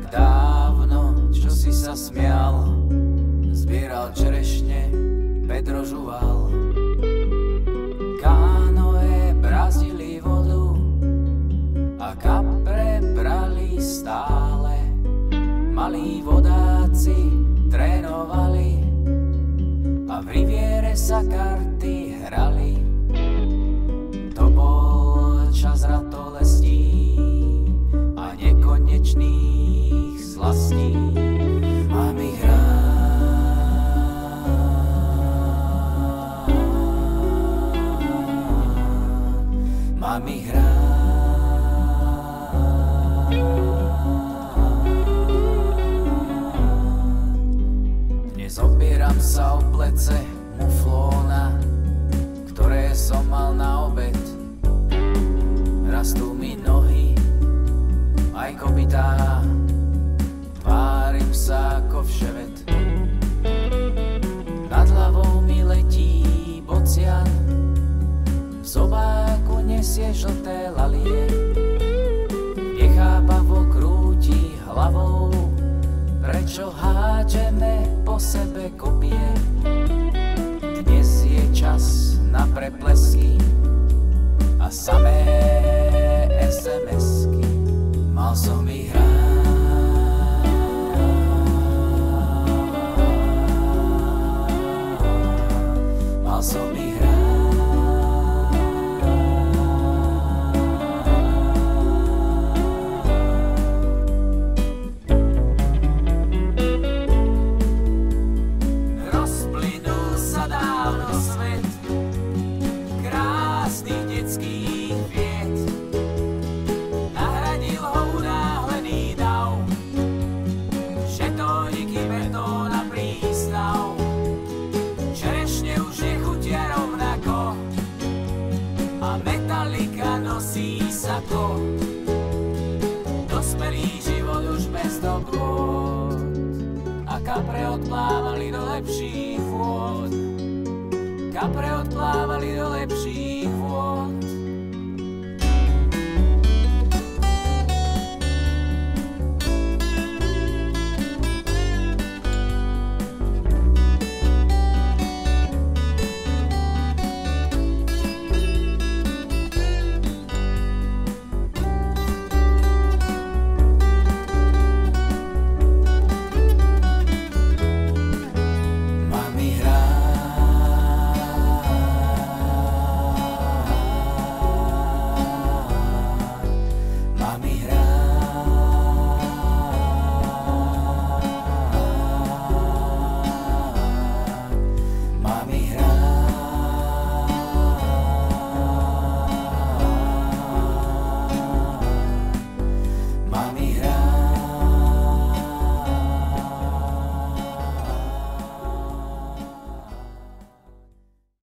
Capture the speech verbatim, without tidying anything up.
Tak dávno, čo si sa smial, zbieral čerešne, Pedro žuval. Kánoe brázili vodu a kapre brali stále. Malí vodáci trénovali a v riviere sa karty hrali. To bol čas ratolestí a nekonečných slastí. Mám ich rád, mám ich rád. Dnes opieram sa o plece muflóna, ktoré som mal na obed. Rastú mi nohy, aj kopytá, tvárim sa ako vševet. Nad hlavou mi letí bocian, v zobáku nesie žlté lalie. Nechápavo krúti hlavou, prečo hádžeme po sebe kopie. Dnes je čas na preplesky a samé es em esky. Mal som ich rád, mal som ich rád. Rozplynul sa dávno svet krásnych detských vied. Nahradil ho unáhlený dav, žetóniky, betón a prístav. Čerešne už nechutia rovnako a metalika nosí sako. Dospelý život už bez dobrôd a kapre odplávali do lepších vôd. Kapre odplávali do lepších